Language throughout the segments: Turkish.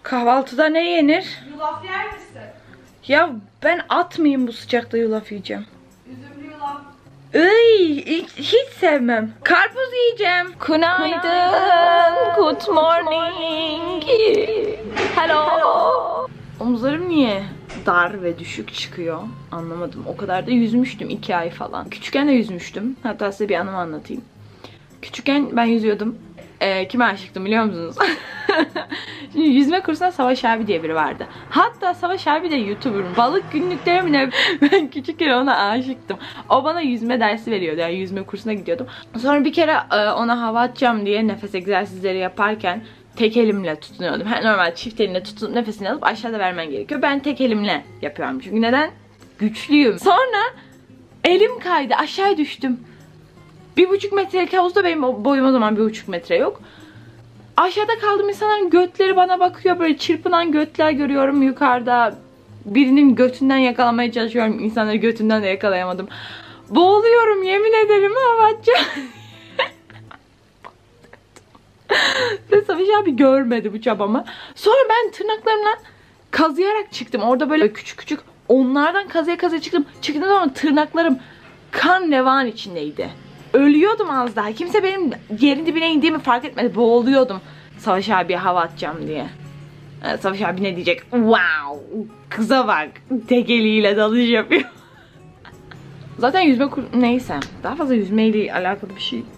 Kahvaltıda ne yenir? Yulaf yer misin? Ya ben atmayayım bu sıcakta yulaf yiyeceğim. Üzümlü yulaf. Hiç sevmem. Karpuz yiyeceğim. Günaydın. Good morning. Hello. Omuzlarım niye dar ve düşük çıkıyor? Anlamadım. O kadar da yüzmüştüm 2 ay falan. Küçükken de yüzmüştüm. Hatta size bir anımı anlatayım. Küçükken ben yüzüyordum. Kime aşıktım biliyor musunuz? Şimdi yüzme kursunda Savaş abi diye biri vardı. Hatta Savaş abi de YouTuber'ım. Balık günlükleri mi ne? Ben küçükken ona aşıktım. O bana yüzme dersi veriyordu. Yani yüzme kursuna gidiyordum. Sonra bir kere ona hava atacağım diye nefes egzersizleri yaparken tek elimle tutunuyordum. Normal çift elinle tutunup nefesini alıp aşağıda vermen gerekiyor. Ben tek elimle yapıyorum. Çünkü neden? Güçlüyüm. Sonra elim kaydı. Aşağı düştüm. 1,5 metrelik havuzda benim boyum o zaman 1,5 metre yok. Aşağıda kaldım, insanların götleri bana bakıyor, böyle çırpınan götler görüyorum yukarıda. Birinin götünden yakalamaya çalışıyorum, insanları götünden de yakalayamadım. Boğuluyorum yemin ederim Havaca. Ve Savaş abi görmedi bu çabamı. Sonra ben tırnaklarımla kazıyarak çıktım. Orada böyle küçük küçük onlardan kazıya çıktım. Çıktığım zaman tırnaklarım kan revan içindeydi. Ölüyordum az daha. Kimse benim yerin dibine indiğimi fark etmedi. Boğuluyordum. Savaş abiye hava atacağım diye. Savaş abi ne diyecek? Wow! Kıza bak. Tek eliyle dalış yapıyor. Zaten yüzme neyse. Daha fazla yüzmeyle alakalı bir şey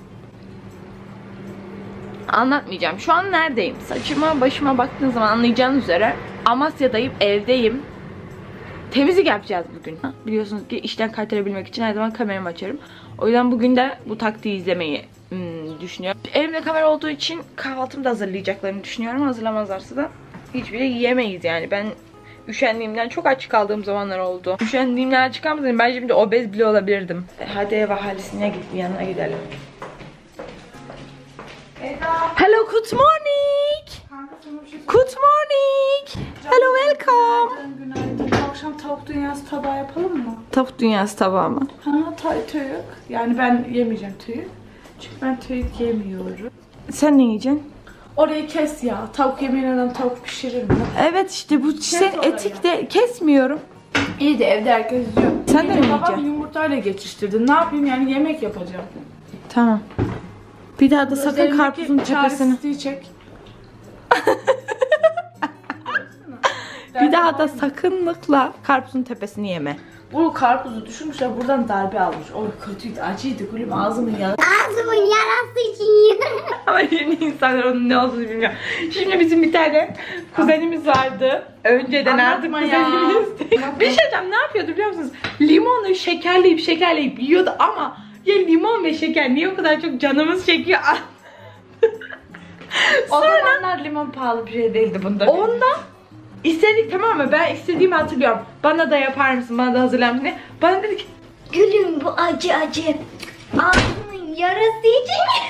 anlatmayacağım. Şu an neredeyim? Saçıma başıma baktığınız zaman anlayacağınız üzere Amasya'dayım. Evdeyim. Temizlik yapacağız bugün. Biliyorsunuz ki işten kaytarabilmek için her zaman kameramı açarım. O yüzden bugün de bu taktiği izlemeyi düşünüyorum. Elimde kamera olduğu için kahvaltımı da hazırlayacaklarını düşünüyorum. Hazırlamazlarsa da hiçbiri yiyemeyiz yani. Ben üşendiğimden çok aç kaldığım zamanlar oldu. Üşendiğimden aç kalmadım. Ben şimdi obez bile olabilirdim. Hadi ev ahalisine yanına gidelim. Hello, good morning. Good morning. Hello, welcome. Günaydın. Bu akşam tavuk dünyası tabağı yapalım mı? Tavuk dünyası tabağı mı? Ha, tavuk. Yani ben yemeyeceğim tüyük. Çünkü ben tüyük yemiyorum. Sen ne yiyeceksin? Orayı kes ya. Tavuk yemeyen adam tavuk pişirir mi? Evet işte bu sen etik de kesmiyorum. İyi de evde herkes yiyor. Sen de mi babam yiyeceksin? yumurtayla geçiştirdi. Ne yapayım yani yemek yapacağım. Tamam. Bir daha da sakın Üzerindeki karpuzun tepesini. çaresizliği çek. Bir daha da sakınlıkla karpuzun tepesini yeme. Bu karpuzu düşürmüşler, buradan darbe almış. O kötüydü, acıydı gülüm, ağzımın yağı. Ağzımın yarası için. Ama şimdi insanlar onun ne olduğunu bilmiyor. Şimdi bizim bir tane kuzenimiz vardı. Önceden artık Anlatma ya. kuzenimiz. Bir şey diyeceğim, ne yapıyordu biliyor musunuz? Limonu şekerleyip yiyordu ama ya limon ve şeker niye o kadar çok canımız çekiyor? O zamanlar limon pahalı bir şey değildi bunda. Ondan istedik, tamam mı? Ben istediğimi hatırlıyorum. Bana da yapar mısın? Bana da hazırlar mısın? Bana dedi ki Gülüm bu acı. Ağzımın yarası için.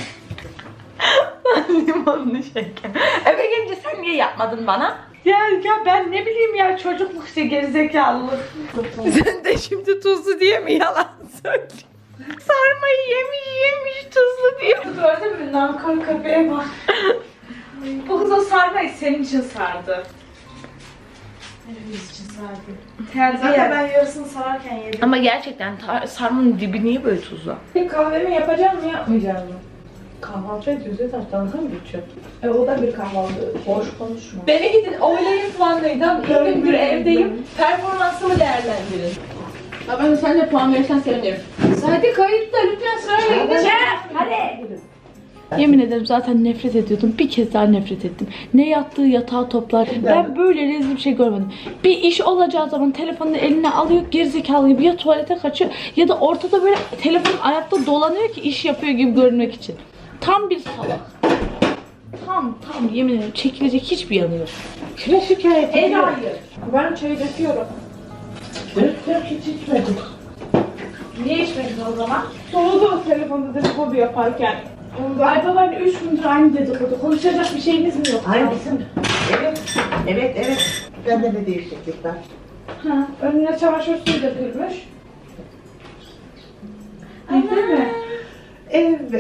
limonlu şeker. Eve gelince sen niye yapmadın bana? Ya ben ne bileyim ya, çocukluk işte, gerizekalılık. Sen de şimdi tuzlu diye mi yalan söylüyorsun? Sarmayı yemiş tuzlu diye. Gördün mü? Nankör köpeğe bak. Bu kız o sarmayı senin için sardı. Hepimiz için sardı. Zaten ben yarısını sararken yedim. Ama gerçekten sarmanın dibi niye böyle tuzlu? Kahvemi yapacağım mı yapmayacağım mı? Kahvaltı ediyoruz ya, dalga mı geçiyor? O da bir kahvaltı. Boş konuşma. Beni gidin oylayın puanlayın. İlk bir evdeyim. Performansımı değerlendirin. Ya ben sen de puan verirsen sevinirim. Hadi kayıtta lütfen sıraya gidelim. Hadi. Yemin ederim zaten nefret ediyordum. Bir kez daha nefret ettim. Ne yattığı yatağa toplar. Ben böyle rezil bir şey görmedim. Bir iş olacağı zaman telefonunu eline alıyor, gerizekalı gibi ya tuvalete kaçıyor ya da ortada böyle telefon ayakta dolanıyor ki iş yapıyor gibi görünmek için. Tam bir salak. Tam yemin ederim çekilecek hiçbir yanı yok. Kime şikayet ediyor? Hayır. Ben çayı döküyorum. Dök hiç içmedim. Niye içmedin o zaman? Soğudu telefonda dedikodu yaparken. Ay babaanne 3 gündür aynı dedikodu. Konuşacak bir şeyimiz mi yok? Ay bizim. Evet. Bende ne değişiklik var? Ha, önüne çamaşır suyu dökülmüş. Değil mi? Evet.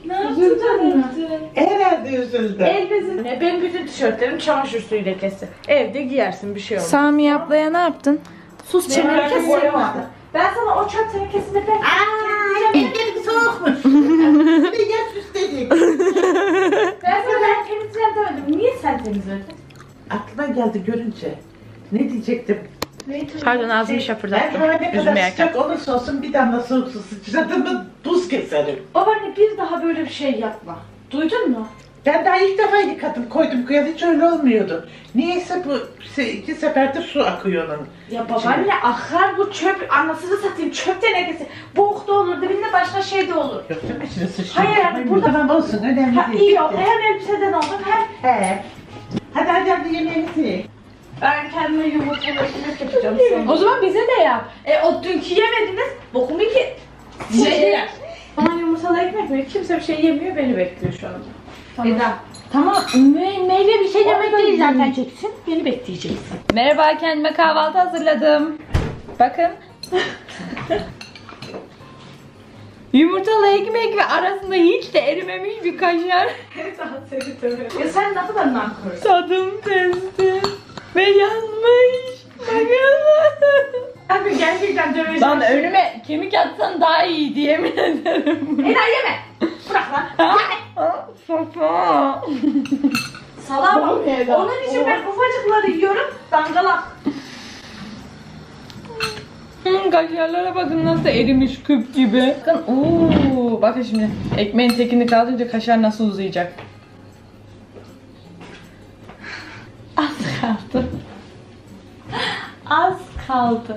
Ne yaptın? Herhalde üzüldü. El bezim. Benim bütün tişörtlerim çamaşır suyu lekesi. Evde giyersin bir şey olmaz. Sami ablaya ne yaptın? Sus çeneni kesin. Ben sana o çöp tenekesini ben... Benim soğukmuş. Bir de yaş üstelik. Ben sana temizleyeceğim demedim. Niye sen temizledin? Aklıma geldi görünce. Ne diyecektim? Pardon ağzımı Ben şapırdattım. şöyle ne Üzümü kadar yerken. sıcak olursa olsun bir damla soğuk su sıçradığımı buz keserim. Babaanne bir daha böyle bir şey yapma. Duydun mu? Ben daha ilk defa yıkadım koydum koyalı hiç öyle olmuyordu. Niyeyse bu 2 seferde su akıyor onun. Ya babaanne akar bu çöp. Anasını satayım çöp tenekesi. Boğuk da olur dibinde başka şey de olur. Yok değil mi? İçine sıçrıyor. Hayır yani burada... Tamam olsun önemli Ha, değil. iyi oldu. Hem elbiseden oldun hem... He. Hadi yemeğinizi yiyin. Ben kendime yumurtalı ekmek yapacağım sonra. O zaman bize de yap. O dünkü yemediniz. Bokumu ki... Şeyler. Bana yumurtalı ekmek mi? Kimse bir şey yemiyor beni bekliyor şu anda. Tamam. Eda. Tamam. Meyve bir şey demek değil zaten çeksin. Beni bekleyeceksin. Merhaba, kendime kahvaltı hazırladım. Bakın. Yumurtalı ekmek ve arasında hiç de erimemiş bir kaşar. Ya sen ne kadar nankörsün. Tadım testi. Ve yanmış. Bakın. Abi gerçekten döveceğim. Lan önüme kemik atsan daha iyi yemin ederim. Eda yeme. Bırak lan. Safa. Salağa bak. Onun için ben ufacıkları yiyorum. Dangalak. Kaşarlara bakın nasıl erimiş küp gibi. Bakın bakın şimdi ekmeğin tekini kaldırınca kaşar nasıl uzayacak. Az kaldı. Az kaldı.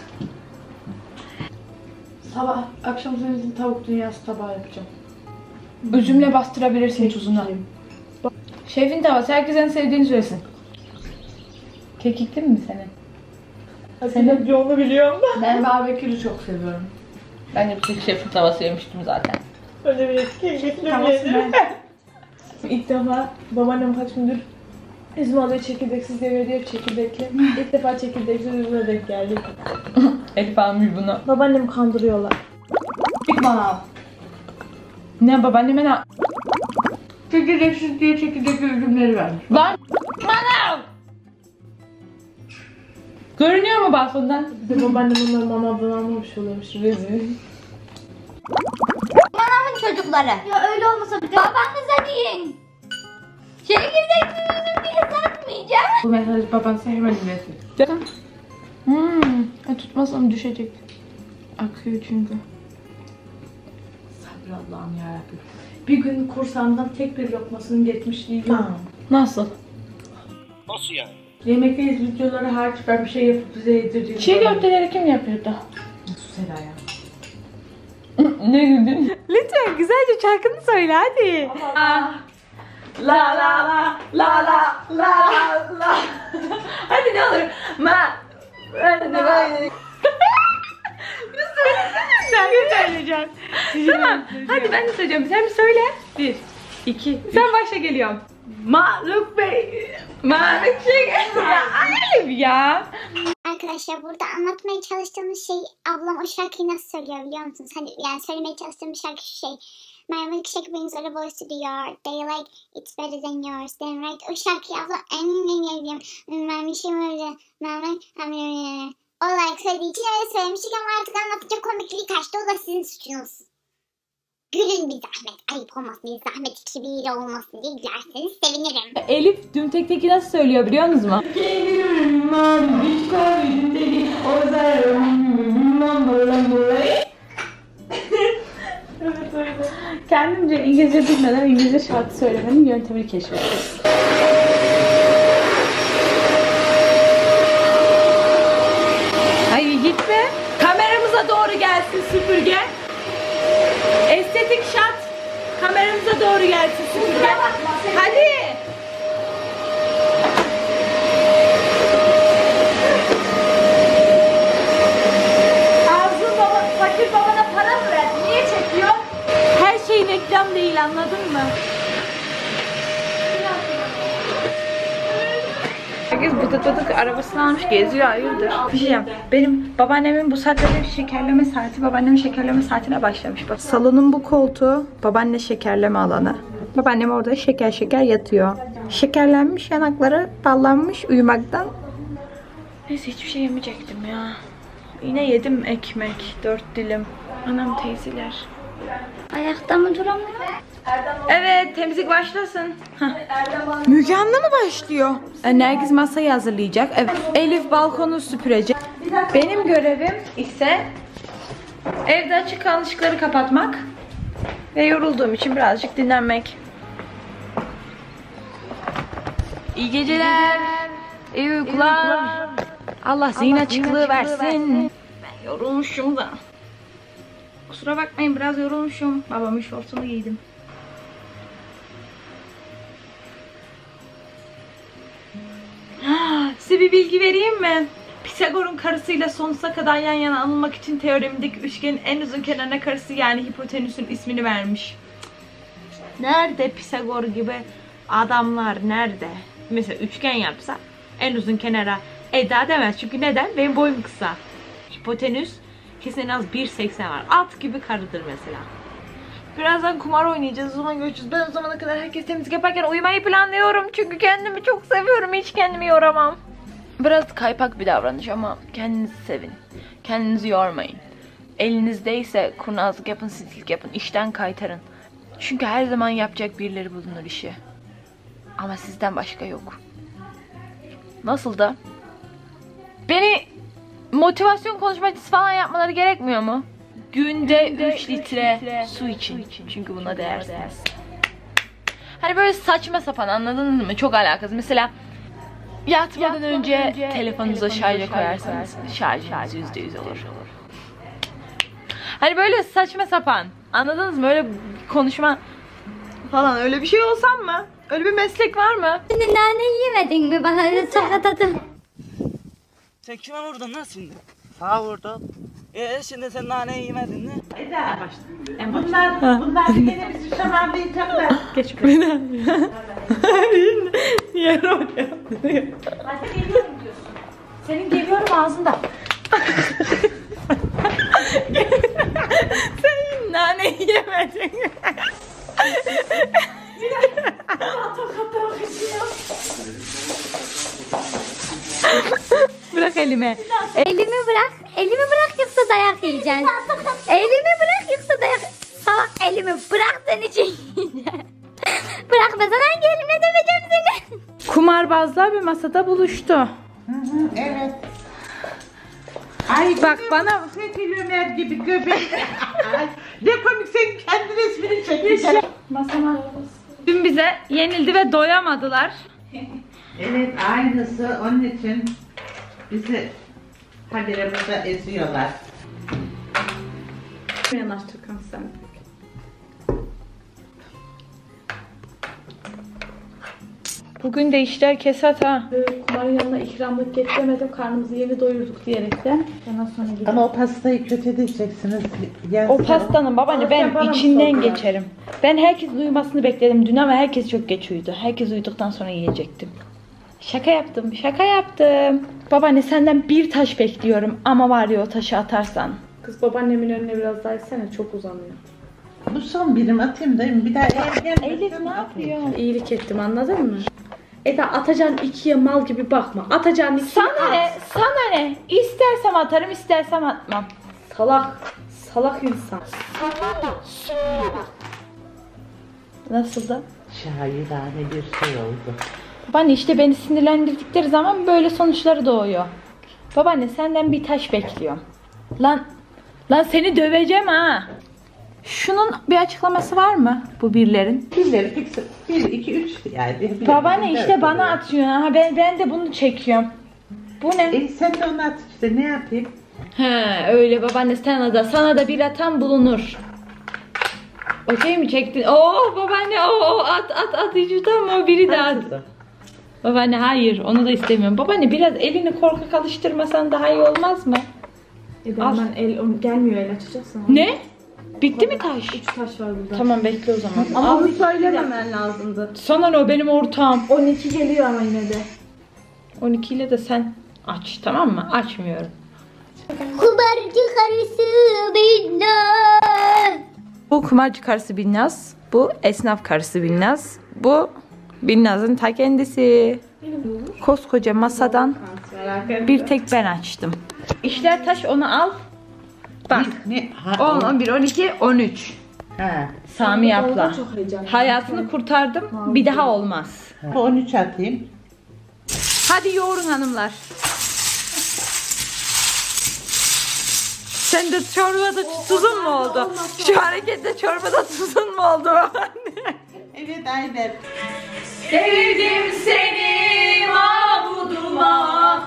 Sabah akşam senin tavuk dünyası tabağı yapacağım. Üzümle bastırabilirsin tuzunu. Şefin tavası herkes en sevdiğini söylesin. Kekikli mi senin? Senin yolunu biliyorum da. Ben barbekülü çok seviyorum. Ben de bir tek şefin tavası yemiştim zaten. Öyle bir kekikli İlk defa babaannem kaç gündür üzüm alıyor çekirdeksiz demiyor diye çekirdekli. İlk defa çekirdeksiz üzüme denk geldik. Elif almış bunu. Babaannemi kandırıyorlar. Git bana al. Ne babaanneme ne? Çekirdeksiz diye çekirdekli üzümleri vermiş. Lan bana! Görünüyor mu balkondan? Bir de babaannem onları manavdan almamış oluyormuş rezil. Manavın çocukları. Ya öyle olmasa bir de babanıza deyin. Çekirdekli üzüm diye satmayacağım. Bu mesajı babansa hemen dinlesin. Tutmasam düşecek. Akıyor çünkü. Sabır Allah'ım yarabbim. Bir gün kursağımdan tek bir lokmasının geçmişliği yok. Nasıl? Nasıl yani? Yemekteyiz videoları hariç ben bir şey yapıp bize yedirdiğim. Çiğ köfteleri kim yapıyordu? Sus Eda ya. Ne güldün? Lütfen güzelce şarkını söyle hadi. La la la la la la la. Hadi ne olur. Hadi böyle. Sen mi söyleyeceksin? Tamam. Hadi ben de söyleyeceğim. Sen bir söyle. 1, 2, sen başla geliyorum. Maluk Bey. Maluk şey. Ya Elif ya. Arkadaşlar burada anlatmaya çalıştığımız şey ablam o şarkıyı nasıl söylüyor biliyor musunuz? Hani yani söylemeye çalıştığım şarkı şu şey. My milkshake brings all the boys to the yard. They like it's better than yours. Then right o şarkıyı ablam en biliyorum. My milkshake o like söylediği için öyle söylemiştik ama artık anlatınca komikliği kaçtı. O da sizin suçunuz. Gülün bir zahmet. Ayıp olmasın, bir zahmet 2-1 olmasın diye gülerseniz sevinirim. Elif dün tek nasıl söylüyor biliyor musunuz? Evet öyle. Kendimce İngilizce bilmeden İngilizce şarkı söylemenin yöntemini keşfettim. Hayır gitme. Kameramıza doğru gelsin süpürge. Estetik şat. Kameramıza doğru gelsin süpürge. Hadi. Ağzın baba, fakir babana para mı verdin? Niye çekiyor? Her şey reklam değil anladın mı? Herkes bıdık bıdık arabasını almış geziyor, hayırdır. Bir şey yap. Benim babaannemin bu saatlerde şekerleme saati, babaannemin şekerleme saatine başlamış. Bak, salonun bu koltuğu babaanne şekerleme alanı. Babaannem orada şeker şeker yatıyor. Şekerlenmiş, yanakları ballanmış uyumaktan. Neyse, hiçbir şey yemeyecektim ya. Yine yedim ekmek, 4 dilim. Anam, teyzeler. Ayakta mı duramıyor? Evet, temizlik başlasın. Müge Anlı mı başlıyor? Nergiz masayı hazırlayacak. Evet. Elif balkonu süpürecek. Benim görevim ise evde açık kalan ışıkları kapatmak ve yorulduğum için birazcık dinlenmek. İyi geceler. İyi uykular. Allah zihin açıklığı versin. Ben yorulmuşum da. Kusura bakmayın, biraz yorulmuşum. Babamın şortunu giydim. Size bir bilgi vereyim mi? Pisagor'un karısıyla sonsuza kadar yan yana anılmak için teoremindeki üçgenin en uzun kenarına karısı yani hipotenüsün ismini vermiş. Nerede Pisagor gibi adamlar, nerede? Mesela üçgen yapsa en uzun kenara Eda demez. Çünkü neden? Benim boyum kısa. Hipotenüs kesin en az 1.80 var. At gibi karıdır mesela. Birazdan kumar oynayacağız. O zaman görüşürüz. Ben o zamana kadar herkes temizlik yaparken uyumayı planlıyorum. Çünkü kendimi çok seviyorum. Hiç kendimi yoramam. Biraz kaypak bir davranış ama kendinizi sevin. Kendinizi yormayın. Elinizdeyse kurnazlık yapın, sinsilik yapın. İşten kaytarın. Çünkü her zaman yapacak birileri bulunur işi. Ama sizden başka yok. Nasıl da? Beni motivasyon konuşmacısı falan yapmaları gerekmiyor mu? Günde 3 litre su için. Çünkü buna değersiniz. Hani böyle saçma sapan, anladınız mı? Çok alakasız. Mesela yatmadan önce telefonunuza şarja koyarsanız şarjınız %100 olur. Hani böyle saçma sapan, anladınız mı? Öyle konuşma falan, öyle bir şey olsam mı? Öyle bir meslek var mı? Şimdi nane yemedin mi? Bana öyle sakatadın. Sen kime vurdun lan şimdi? Sağa vurdum. Şimdi sen naneyi yemedin mi? Eda. Bunlar bir gene bizi şamarlayacaklar. Geç beni. Yer oraya. Hadi geliyorum diyorsun. Senin geliyorum ağzında. Sen naneyi yemedin. Bırak elimi. Elimi bırak. Elimi bırak yoksa dayak yiyeceksin. Elimi bırak yoksa dayak... Salak, elimi bırak, sen için yiyeceksin. Bırakmasan hangi elimle döveceğim seni? Kumarbazlar bir masada buluştu. Evet. Ay Bak bana... Fethi Ömer gibi göbek. Ay, ne komik, senin kendi resmini çekmişler. Masama. Dün bize yenildi ve doyamadılar. Evet, aynısı, onun için bizi habire burada eziyorlar. Yanaştırkan sen. Bugün de işler kesat ha. Kumarın yanına ikramlık getiremedim. Karnımızı yeni doyurduk diyerekten. Ondan sonra gidelim. Ama o pastayı kötü edeceksiniz. O pastanın babaanne ben içinden geçerim. Ben herkesin uyumasını bekledim dün ama herkes çok geç uyudu. Herkes uyuduktan sonra yiyecektim. Şaka yaptım, şaka yaptım. Babaanne senden bir taş bekliyorum ama var ya o taşı atarsan. Kız babaannemin önüne biraz daha etsene, çok uzanıyor. Bu son birim, atayım dayım. Bir daha Elif ne yapıyor? İyilik ettim, anladın mı? Eda, atacağın ikiye mal gibi bakma. Atacağın ikiye Sana ne? Sana ne? İstersem atarım, istersem atmam. Salak. Salak insan. Nasıl da? şairane bir şey oldu. Babaanne işte beni sinirlendirdikleri zaman böyle sonuçları doğuyor. Babaanne senden bir taş bekliyorum. Lan seni döveceğim ha. Şunun bir açıklaması var mı bu birlerin? Birileri fix 1, 2, 3 yani. Babaanne işte bana atıyor ha. Ben de bunu çekiyorum. Bu ne? Sen de onu at işte, ne yapayım? He öyle babaanne, sana da bir atan bulunur. O şey mi çektin? Oo babaanne at hiç utanma, o biri de at. Babaanne hayır, onu da istemiyorum. Babaanne biraz elini korkak alıştırmasan daha iyi olmaz mı? Hemen gelmiyor, el açacaksın. Ne? Bitti mi taş? 3 taş var burada. Tamam bekle o zaman. Ama bunu söylememen lazımdı. Sana ne, o benim ortağım. 12 geliyor ama yine de. 12 ile de sen aç, tamam mı? Açmıyorum. Kumarcı karısı Binnaz. Bu kumarcı karısı Binnaz. Bu esnaf karısı Binnaz. Bu Binnaz'ın ta kendisi. Koskoca masadan bir tek ben açtım. İşler taş, onu al. Bak. Ne? Ha, 10, 11, 12, 13. Ha. Sami abla. Hayatını kurtardım. Bir daha olmaz. 13 atayım. Hadi yoğurun hanımlar. Sen de çorbada tuzun mu oldu? Şu harekette çorbada tuzun mu oldu? Evet aynen. Sevdim seni mabuduma,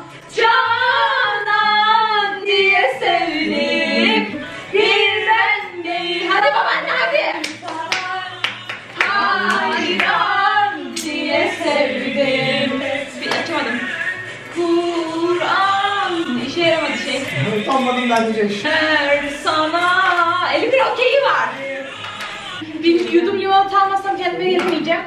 canan diye sevdim. Bir ben değil. Hadi babaanne hadi. Hayran diye sevdim. Bir açamadım. Kur'an. İşe yaramadı şey. Utanmadım ben diyeceğim. Her sana. Elimin okeyi var. Bir yudum limonata almazsam kendime yetemeyeceğim.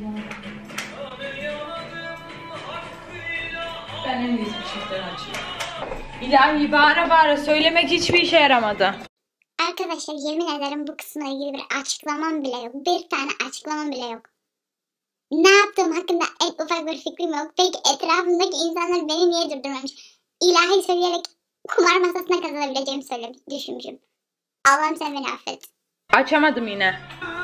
Ben en iyisi bir şeyden açayım. İlahi bağıra bağıra söylemek hiçbir işe yaramadı. Arkadaşlar yemin ederim bu kısımla ilgili bir açıklamam bile yok. Bir tane açıklamam bile yok. Ne yaptığım hakkında en ufak bir fikrim yok. Peki etrafımdaki insanlar beni niye durdurmamış? İlahi söyleyerek kumar masasına kazanabileceğimi düşünmüşüm. Allah'ım sen beni affet. Açamadım yine.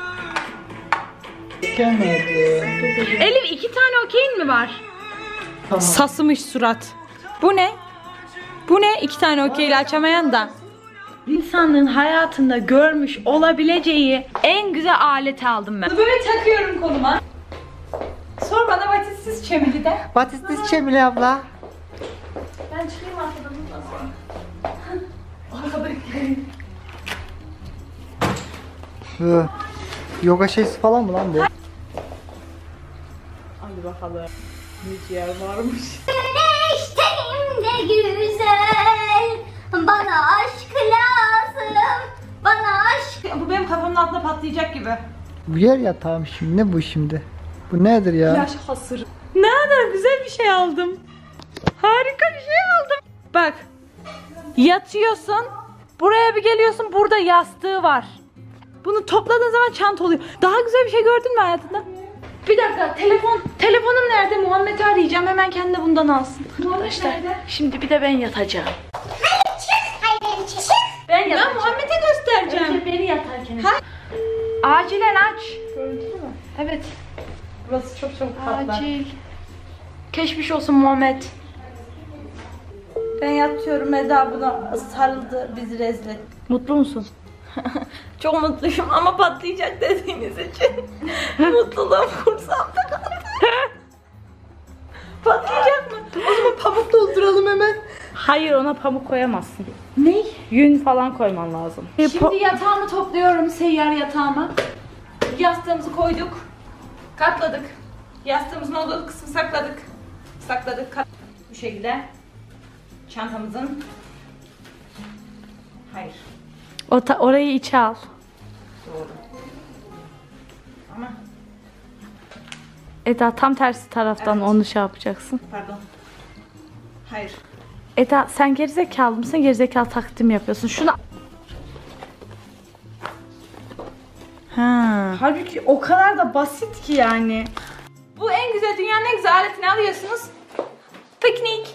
Gelmedi. Elif 2 tane okeyin mi var? Tamam. Sasımış surat. Bu ne? Bu ne? 2 tane okeyle açamayan da. İnsanlığın hayatında görmüş olabileceği en güzel aleti aldım ben. Böyle takıyorum koluma. Sor bana vatissiz çemili de. Patates Cemile abla. Ben çıkayım arkadan bundan sonra. Yoga şeysi falan mı lan bu? Hadi bakalım. Müziğer varmış. Güneştenim de güzel. Bana aşk lazım. Bana aşk. Bu benim kafamın altında patlayacak gibi. Bu yer yatağım şimdi. Ne bu şimdi? Bu nedir ya? Yaş hasır. Ne kadar güzel bir şey aldım. Harika bir şey aldım. Bak. Yatıyorsun. Buraya bir geliyorsun. Burada yastığı var. Bunu topladığın zaman çanta oluyor. Daha güzel bir şey gördün mü hayatında? Bir dakika. Telefonum nerede? Muhammed'i arayacağım. Hemen kendi bundan alsın. Arkadaşlar. Şimdi bir de ben yatacağım. Hayır benim çık. Ben yatacağım. Ben Muhammed'e göstereceğim. Beni yatarken. Acilen aç. Görüntülü mü? Evet. Burası çok çabuk patlar. Acil. Geçmiş olsun Muhammed. Ben yatıyorum. Eda buna sarıldı. Bizi rezil etti. Mutlu musun? Çok mutluyum ama patlayacak dediğiniz için. Mutluluğum kursamda kaldı. Patlayacak mı? O zaman pamuk dolduralım hemen. Hayır ona pamuk koyamazsın. Ne? Yün falan koyman lazım. Şimdi yatağımı topluyorum. Seyyar yatağımı. Yastığımızı koyduk. Katladık. Yastığımızın olduğu kısmı sakladık. Bu şekilde. Çantamızın. Hayır. Orayı içe al. Doğru. Ama Eda tam tersi taraftan Evet. onu şey yapacaksın. pardon. Hayır. Eda sen gerizekalı mısın? Gerizekalı takdim yapıyorsun. Şunu... Ha. Halbuki o kadar da basit ki yani. Bu en güzel, dünyanın en güzel aletini alıyorsunuz. Piknik.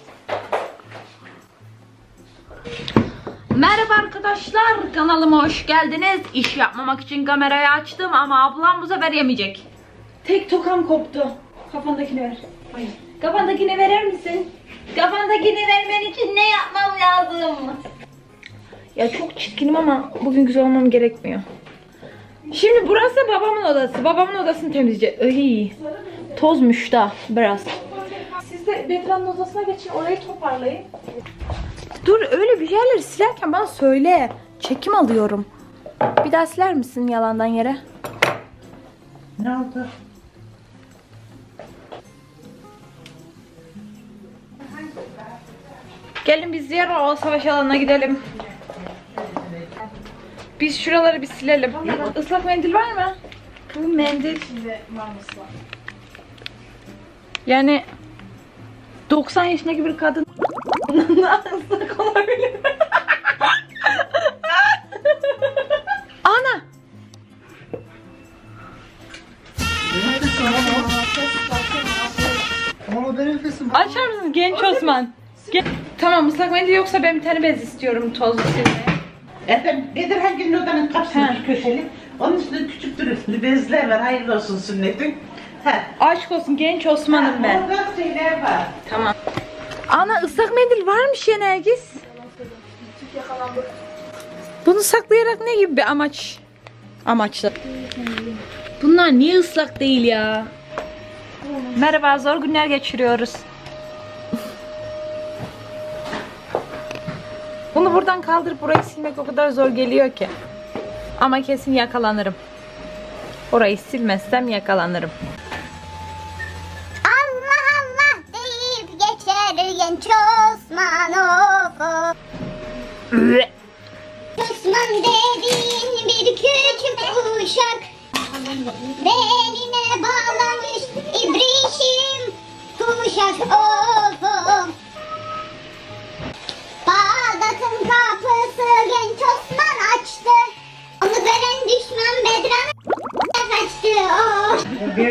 Merhaba arkadaşlar, kanalıma hoş geldiniz. İş yapmamak için kamerayı açtım ama ablam bu sefer yemeyecek. Tek tokam koptu. Kafandakini ver. Hayır. Kafandakini verir misin? Kafandakini vermen için ne yapmam lazım? Ya çok çirkinim ama bugün güzel olmam gerekmiyor. Şimdi burası babamın odası. Babamın odasını temizleyeceğiz. Ay, tozmuş da biraz. Siz de Bedra'nın odasına geçin orayı toparlayın. Dur, öyle bir yerleri silerken bana söyle. Çekim alıyorum. Bir daha siler misin yalandan yere? Ne oldu? Gelin biz diğer o savaş alanına gidelim. Biz şuraları bir silelim. Islak mendil var mı? Bu mendil. Yani 90 yaşındaki bir kadın ıslak olabilir. Ana! Ama benim nefesim. Açar mısınız genç Osman? Tamam, ıslak mendil yoksa ben bir tane bez istiyorum tozlu silmeye. Efendim Bedirhangil'in odanın He. kapısındaki köşeli. Onun üstünde küçük bir bezler var. Hayırlı olsun sünnetin. He. Aşk olsun genç Osman'ım ben. Orada şeyler var. Tamam. Ana ıslak mendil varmış ya Nergis. Bunu saklayarak ne gibi bir amaçla? Bunlar niye ıslak değil ya? Merhaba, zor günler geçiriyoruz. Bunu buradan kaldırıp burayı silmek o kadar zor geliyor ki. Ama kesin yakalanırım. Orayı silmezsem yakalanırım. Allah Allah deyip geçer genç Osman of. Osman dediğin bir küçük uşak, beline bağlamış ibrişim kuşak of of. Bağdat'ın kapısı genç Osman açtı, onu gören düşman Bedran'a kaçtı of.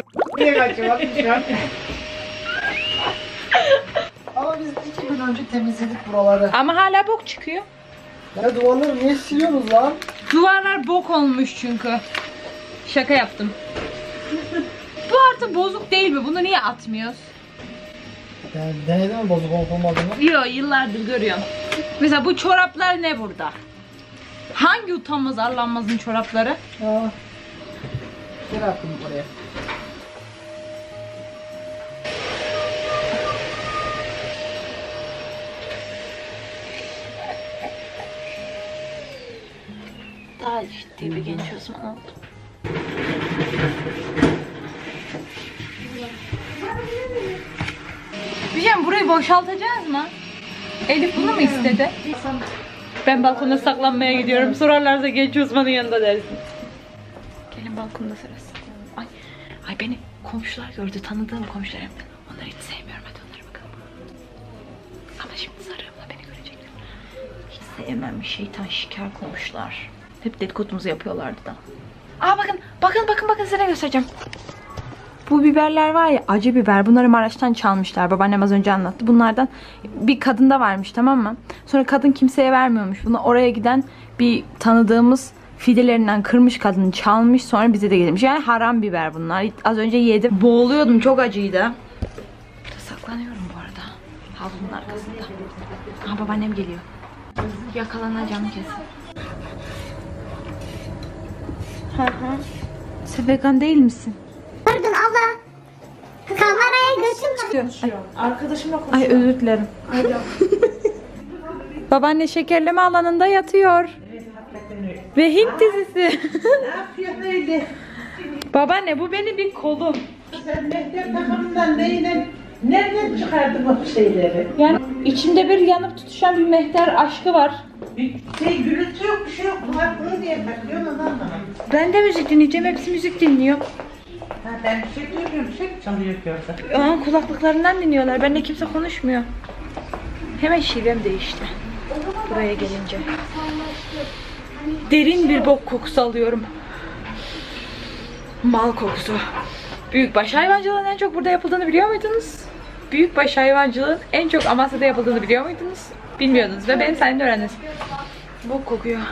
Ama biz 2 gün önce temizledik buraları. Ama hala bok çıkıyor. Ya duvarları niye siliyorsunuz lan? Duvarlar bok olmuş çünkü. Şaka yaptım. Bu artık bozuk değil mi? Bunu niye atmıyoruz? Yani denedin mi bozuk olup olmadığını? Yo, yıllardır görüyorum. Mesela bu çoraplar ne burada? Hangi utanmaz arlanmazın çorapları? Ya. Gel attım oraya. Daha ciddi bir genç Osman oldu. Diyeceğim, burayı boşaltacağız mı? Elif bunu mu istedi? Ben balkona saklanmaya gidiyorum. Sorarlarsa genç Osman'ın yanında dersin. Gelin balkonda sırası. Ay beni komşular gördü. Tanıdığım komşular. Onları hiç sevmiyorum. Hadi onlara bakalım. Ama şimdi sarığımla beni görecekler. Hiç sevmem. Şeytan şikar komşular. Hep dedikodumuzu yapıyorlardı da. Aa bakın size ne göstereceğim. Bu biberler var ya, acı biber. Bunları Maraş'tan çalmışlar. Babaannem az önce anlattı. Bunlardan bir kadında varmış, tamam mı? Sonra kadın kimseye vermiyormuş. Bunu oraya giden bir tanıdığımız fidelerinden kırmış, kadını çalmış. Sonra bize de getirmiş. Yani haram biber bunlar. Az önce yedim. Boğuluyordum. Çok acıydı. Burada saklanıyorum bu arada. Havlunun arkasında. Aa, babaannem geliyor. Yakalanacağım kesin. Sen vegan değil misin? Pardon abla. Kameraya gözüm çıktı. Arkadaşımla Ay özür dilerim. Babaanne şekerleme alanında yatıyor. Ve Hint dizisi. Ne yapıyorsun öyle? Babaanne bu benim bir kolum. Sen mektep takımından nereden çıkardın o şeyleri? Yani içimde bir yanıp tutuşan bir mehter aşkı var. Bir şey gürültü yok, bir şey yok. Kulaklığı diye takıyorsun onu anlamadım. Ben de müzik dinleyeceğim. Hepsi müzik dinliyor. Ha, ben bir şey duymuyorum, bir şey mi çalıyor ki orada? Aa, kulaklıklarından dinliyorlar. Benimle kimse konuşmuyor. Hemen şivem değişti. Buraya gelince. Derin bir bok kokusu alıyorum. Mal kokusu. Büyükbaş hayvancılığın en çok burada yapıldığını biliyor muydunuz? Büyükbaş hayvancılığın en çok Amasya'da yapıldığını biliyor muydunuz? Bilmiyordunuz ve benim sayemde öğrendiniz. Bok kokuyor.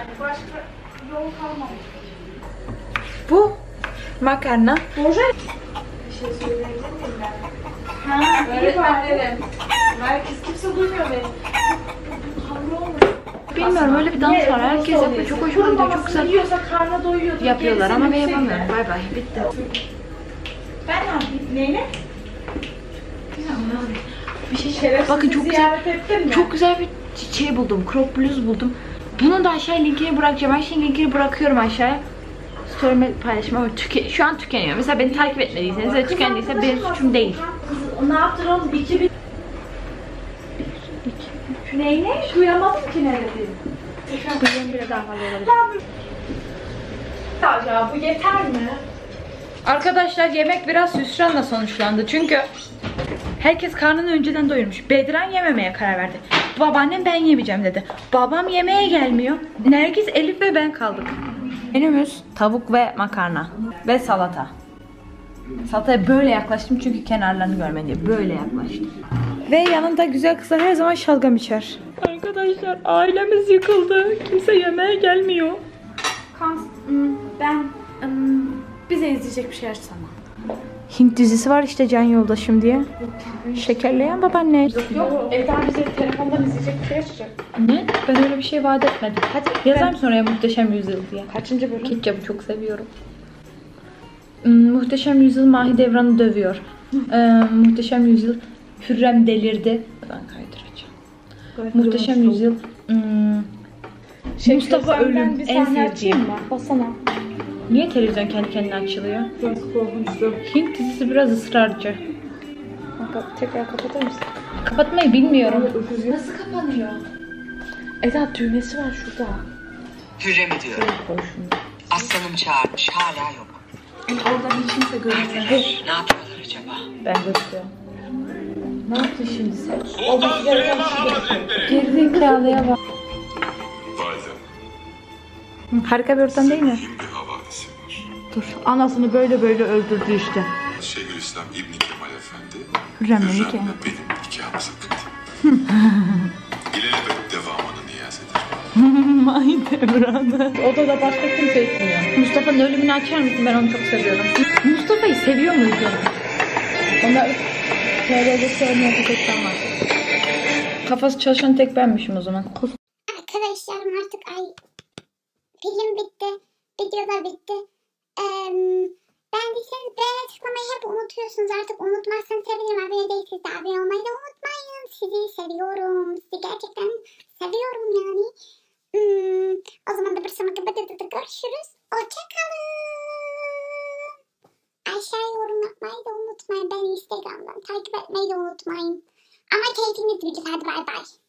Bu makarna. Herkes kimse duymuyor beni. Bilmiyorum, öyle bir dans var. Herkes yapıyor. Çok hoşuma gidiyor. Çok güzel Yiyorsa karnı doyuyor. yapıyorlar ama ben yapamıyorum. Bay bay. Bitti. Ben ne yapayım? Neyle? Bir şey bakın, çok güzel. Çok güzel bir şey buldum. Crop bluz buldum. Bunun da aşağıya linkini bırakacağım. Her şeyin linkini bırakıyorum aşağıya. Story'me paylaşma ama şu an tükeniyor. Mesela beni takip etmediyseniz ve tükendiyse benim suçum değil. Ne yaptıralım? 2000. Şu neyle? Duyamadım ki ne dediğini. Bu bile daha fazla olabilir. Ya bu yeter mi? Arkadaşlar yemek biraz hüsranla sonuçlandı. Çünkü Herkes karnını önceden doyurmuş. Bedran yememeye karar verdi. Babaannem ben yemeyeceğim dedi. Babam yemeğe gelmiyor. Nergis, Elif ve ben kaldık. Menümüz tavuk ve makarna ve salata. Salataya böyle yaklaştım çünkü kenarlarını görmedi diye. Böyle yaklaştım. Ve yanında güzel kızlar her zaman şalgam içer. Arkadaşlar ailemiz yıkıldı. Kimse yemeğe gelmiyor. Ben bize izleyecek bir şey açsana. Hint dizisi var işte Can Yoldaşım diye. Şekerleyen babaanne. Yok, Eda bize telefondan izleyecek bir şey açacak. Ne? Ben öyle bir şey vaat etmedim. Hadi yazar mısın oraya Muhteşem Yüzyıl diye? Kaçıncı bölüm? Ketçapı çok seviyorum. Muhteşem Yüzyıl Mahidevran'ı dövüyor. Muhteşem Yüzyıl Hürrem delirdi. Ben kaydıracağım. Muhteşem Yüzyıl Mustafa Ölüm en sevdiğim. Basana. Niye televizyon kendi kendine açılıyor? Biraz korkunçtu. Hint dizisi biraz ısrarcı. Tekrar kapatır mısın? Kapatmayı bilmiyorum. Nasıl kapanıyor? Eda düğmesi var şurada. Hürrem'i diyorum. Aslanım çağırmış, hala yok. Orada hiç kimse görmüyor. Ne yapıyorlar acaba? Ben gösteriyorum. Ne yaptın şimdi sen? Sultan Süleyman Han Hazretleri. Gerizekalıya bak. Validem, Harika bir ortam değil mi? mühim bir havadisi var. Dur. Anasını böyle böyle öldürdü işte. Şeyhülislam İbn Kemal Efendi, Hürrem'le Hürrem'le nikah. benim nikahımızı kıydı. İlelebet devamını niyaz ederim. Mahidevran'ı. Odada başka kimse etmiyor. Mustafa'nın ölümünü açar mısın? Ben onu çok seviyorum. Mustafa'yı seviyor muydun? Onda TR'de sevmeyen bir tek sen var. Kafası çalışan tek benmişim o zaman. Arkadaşlarım artık film bitti. Videolar bitti. Beğendiyseniz beğene tıklamayı hep unutuyorsunuz. Artık unutmazsanız sevinirim. Abone değilseniz de abone olmayı da unutmayın. Sizi seviyorum. Sizi gerçekten seviyorum yani. O zaman da bir sonraki videoda görüşürüz. Hoşçakalın. Aşağıya yorum yapmayı da unutmayın. Beni Instagram'dan takip etmeyi de unutmayın. Ama keyfiniz bilir. Hadi bay bay.